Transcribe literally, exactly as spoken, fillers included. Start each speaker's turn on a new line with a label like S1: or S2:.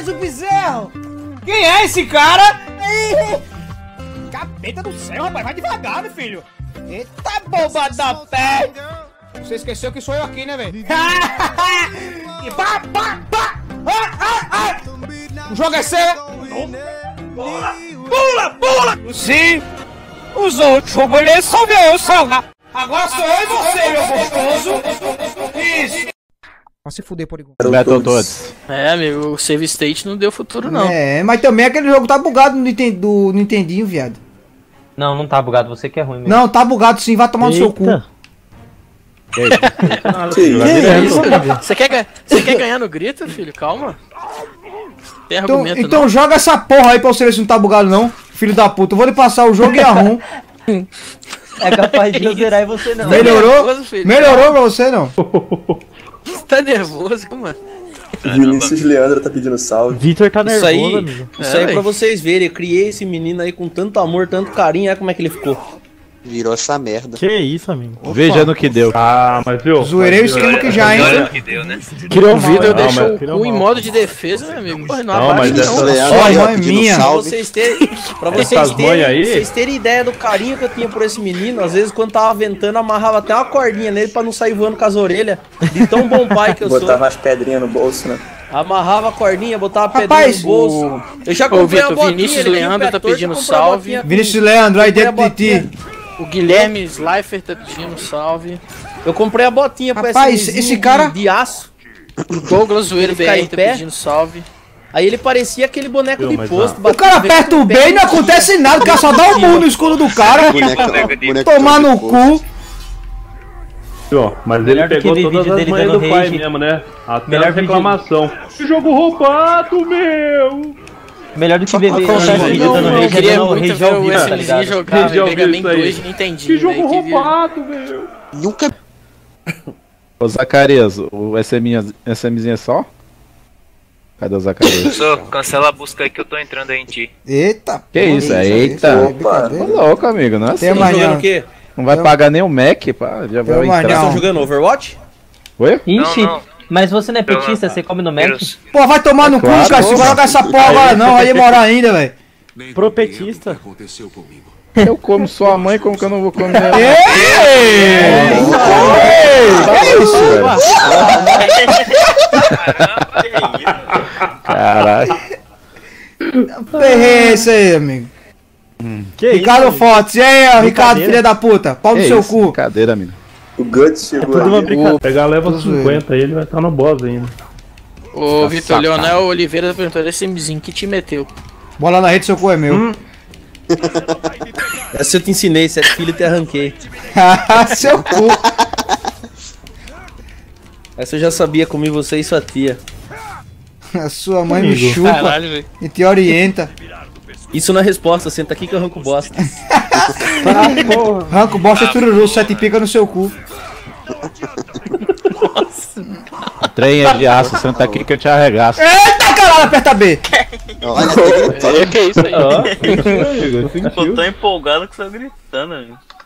S1: o bezerro!
S2: Quem é esse cara? Capeta do céu, rapaz, vai devagar, meu filho.
S1: Eita bomba da pé!
S2: Você esqueceu que sou eu aqui, né, velho? E pá, pá, pá! Ah, ah, ah. O jogo é seu! Pula, pula, pula! Sim! Os outros vão só ver eu salvar! Agora sou eu e você, meu gostoso! Isso! Vai se fuder, Porygon.
S3: Battle todos.
S4: É, amigo, o save state não deu futuro, não.
S1: É, mas também aquele jogo tá bugado no Nintendo, do Nintendinho, viado.
S5: Não, não tá bugado, você que é ruim mesmo.
S1: Não, tá bugado sim, vai tomar no seu cu.
S4: Que isso? Você quer, ga- você quer ganhar no grito, filho? Calma. Tem
S1: Então,
S4: argumento,
S1: então
S4: não.
S1: joga essa porra aí pra você ver se não tá bugado não, filho da puta. Eu vou lhe passar o jogo e arrum.
S5: É capaz de eu zerar e você não.
S1: Melhorou?
S4: nervoso, filho?
S1: Melhorou pra você não?
S4: Você tá nervoso, mano?
S6: Vinícius Leandro tá pedindo salve.
S5: Vitor tá
S7: Isso
S5: nervoso,
S7: aí,
S5: amigo.
S7: isso
S4: É,
S7: aí
S4: véi.
S7: pra vocês verem, eu criei esse menino aí com tanto amor, tanto carinho, olha como é que ele ficou.
S8: Virou essa merda.
S5: Que isso, amigo.
S3: Veja no que deu.
S9: Ah, mas viu?
S1: Zoeirei o esquema que já, hein?
S10: Olha o que deu, né?
S4: Criou um vídeo, eu
S9: Não,
S4: deixou
S9: mas-
S4: o
S5: criou
S4: cu em
S5: mal.
S4: modo de defesa, meu amigo. Porra, não,
S9: Não,
S4: abaixa
S9: mas
S4: não.
S9: essa-
S6: Leandro
S1: Ó,
S6: aí, ó,
S1: irmã é
S6: pedindo
S1: minha.
S7: Pra
S6: salve.
S7: vocês terem, pra vocês
S9: Essas mães
S7: terem,
S9: aí?
S7: vocês terem ideia do carinho que eu tinha por esse menino, às vezes quando tava ventando, amarrava até uma cordinha nele pra não sair voando com as orelhas, de tão bom pai que eu sou.
S6: Botava as pedrinhas no bolso, né?
S7: Amarrava a cordinha, botava a pedrinha
S1: Rapaz,
S7: no bolso. Eu já
S4: Ô,
S7: comprei
S4: Vitor,
S7: a botinha,
S4: Vinícius
S7: ele vinha
S4: Leandro
S7: pé
S4: tá
S7: torto,
S4: pedindo
S7: eu comprei a
S4: salve.
S7: botinha.
S1: Vinícius Leandro aí
S7: Comprei a
S1: dentro de ti.
S7: botinha.
S4: O Guilherme Slifer tá pedindo salve.
S7: Eu comprei a botinha pra
S1: Rapaz,
S7: esse,
S1: esse
S7: menino
S1: cara-
S7: de, de aço.
S4: O Douglas Zoeiro
S7: Ele ficar
S4: B R
S7: em
S4: tá
S7: pé?
S4: pedindo salve.
S7: Aí ele parecia aquele boneco
S9: Viu,
S7: de
S9: mas
S7: posto.
S1: O cara aperta o B e não acontece nada, o cara só dá um murro no escudo do cara.
S8: Boneca, boneca
S1: Tomar
S8: de
S1: no
S8: força.
S1: cu.
S9: Viu? Mas ele
S5: Melhor do que
S9: pegou
S5: ver
S9: todas
S5: vídeo
S9: as
S5: dele
S9: manhas
S5: dando
S9: do pai
S5: rage.
S9: mesmo, né? Até
S5: Melhor
S9: a reclamação. Que jogo roubado, meu!
S5: Melhor do que beber
S8: Não,
S5: contar
S8: não,
S5: vídeo
S9: não,
S5: dando
S9: não,
S5: rage,
S4: Eu queria
S5: dando
S4: muito
S5: rage
S4: ver
S5: ao
S4: o
S5: vivo, tá
S4: S M Z
S5: ligado?
S4: jogar
S9: Rage ao
S4: Mega
S9: vivo
S4: Man
S9: isso aí.
S4: dois e Nintendinho.
S9: Que jogo
S4: velho, que vi-
S9: roubado, meu!
S8: Nunca.
S3: Ô Zacarias, o SMzinho é só? Cadê o Zacarias?
S10: Só cancela a busca aí que eu tô entrando aí em ti.
S1: Eita.
S3: Que isso, é?
S1: Eita.
S3: Eita.
S1: É
S6: Opa.
S3: Tô louco, amigo, não é assim.
S1: Tem
S7: Estão
S1: amanhã.
S7: jogando o quê?
S3: Não vai pagar nem o Mac, pá, já vai
S1: Tem amanhã.
S3: entrar.
S7: Estão jogando Overwatch?
S3: Oi?
S5: Ixi,
S10: Não, não.
S5: mas você não é petista,
S10: Não,
S5: você come no Mac?
S10: Vírus.
S1: Pô, vai tomar no cu,
S3: claro,
S1: cara. Se
S3: porra.
S1: colocar essa porra agora não, vai demorar ainda, velho.
S5: Pro petista.
S3: Eu como sua mãe, como que eu não vou comer?
S1: Ei!
S3: Que isso, velho? Caralho.
S1: Ferrei esse aí, amigo.
S5: Que
S1: Ricardo
S5: isso?
S1: Fortes. E aí, ó, Ricardo,
S5: Brincadeira.
S1: filha da puta. Pau no
S3: Que
S1: seu
S3: isso,
S1: cu.
S3: brincadeira, amigo.
S6: O Guts chegou
S5: Tudo uma
S6: ali.
S5: brincadeira.
S9: Pegar leva
S1: Tô zoeiro.
S9: cinquenta aí, ele vai estar no boss ainda.
S4: O Vitor
S3: sacado.
S4: Leonel Oliveira perguntou: esse MZinho que te meteu?
S1: Bola na rede, seu cu é meu.
S7: Essa eu te ensinei, sete filhos te arranquei.
S1: Seu cu.
S7: Essa eu já sabia comer você e sua tia.
S1: A sua mãe me
S9: Amigo.
S1: chupa
S4: Caralho, velho.
S1: e te orienta.
S7: Isso na resposta, senta aqui que eu arranco bosta.
S1: Arranca o bosta tururu, sete pica no seu cu.
S3: Trem é de aço, senta aqui que eu te arregaço.
S1: Eita, caralho, aperta B.
S8: Olha, até gritou.
S4: Que isso aí?
S9: Ó, sentiu, amigo, sentiu.
S10: Tô empolgado que você tá gritando, amigo.